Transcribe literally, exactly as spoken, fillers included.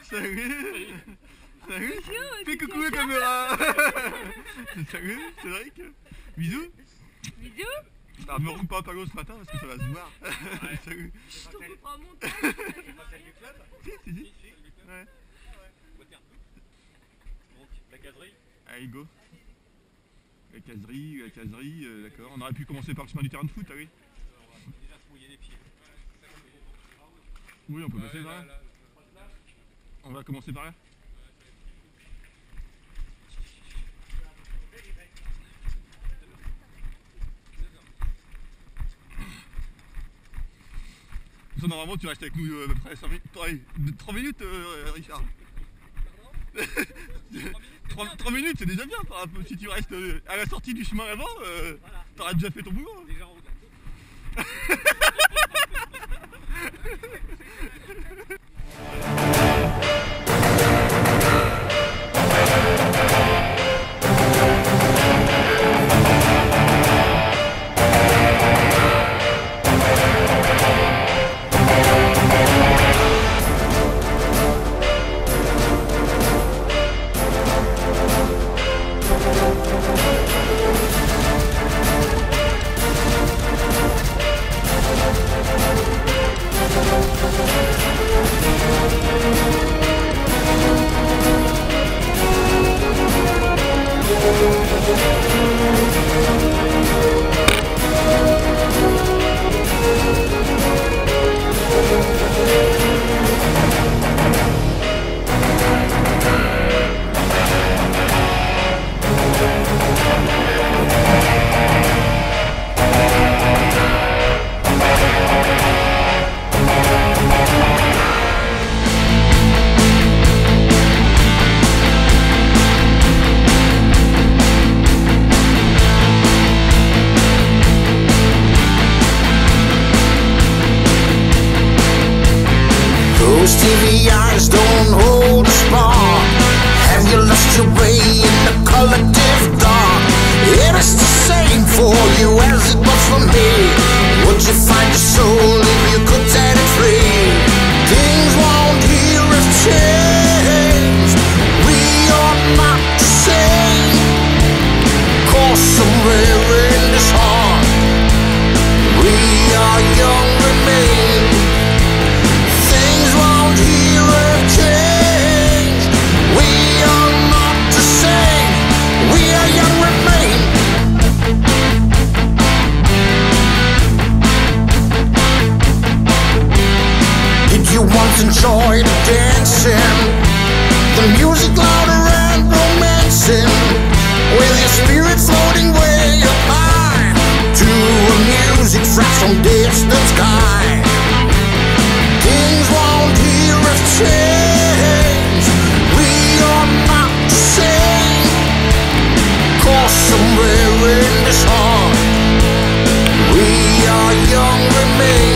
Salut. Salut. Fais coucou la caméra. Salut, c'est vrai que... Bisous. Bisous. Ah, me rends pas Palo ce matin parce que ça va se voir. Ouais. Salut. Je te reprends mon temps. C'est celle du club. Si, si, si. Ouais. Donc, la caserie. Allez, go. La caserie, la caserie, euh, d'accord. On aurait pu commencer par le chemin du terrain de foot, ah oui. Déjà se mouiller les pieds. Oui, on peut passer par là. On va commencer par là. Ça, normalement, tu restes avec nous euh, à peu près cinq minutes. Allez, trois minutes, euh, Richard. trois minutes, c'est déjà bien. Par rapport, si tu restes euh, à la sortie du chemin avant, euh, voilà. T'auras déjà fait ton boulot. Hein. Déjà en route. T V eyes don't hold a spark. Have you lost your way in the collective dark? It is the same for you as it was for me. Would you find your soul if you could set it free? Things won't here have changed. We are not the same. Cause somewhere in this heart we are young remain. Enjoy the dancing, the music louder and romancing, with your spirit floating way up high to a music fresh from distant sky. Things won't here have changed. We are not the same. Cause somewhere in this heart we are young remain.